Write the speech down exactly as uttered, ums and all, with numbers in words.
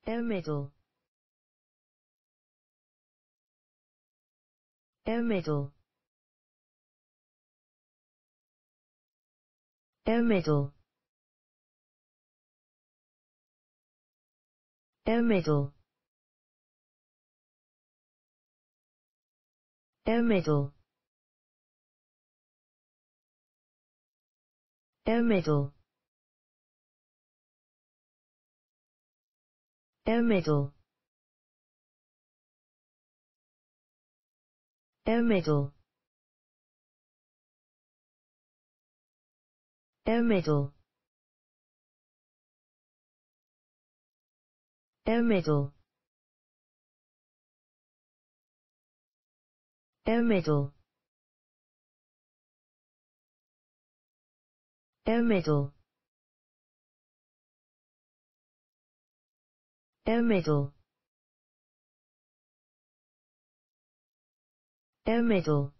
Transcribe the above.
air medal, air medal, air medal, air medal, air medal, air medal, air medal, air medal, air medal, air medal, air medal, air medal, air medal, air medal,